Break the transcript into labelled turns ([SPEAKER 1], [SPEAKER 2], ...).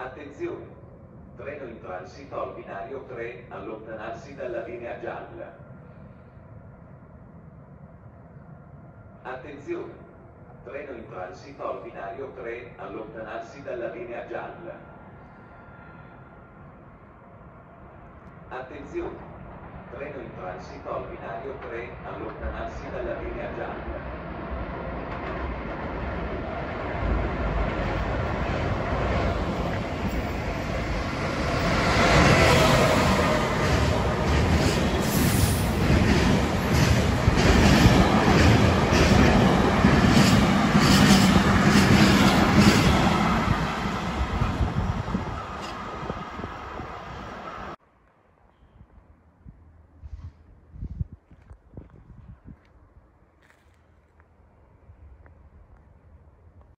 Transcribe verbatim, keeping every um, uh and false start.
[SPEAKER 1] Attenzione! Treno in transito al binario tre, allontanarsi dalla linea gialla. Attenzione! Treno in transito al binario tre, allontanarsi dalla linea gialla. Attenzione! Treno in transito al binario tre, allontanarsi dalla linea gialla.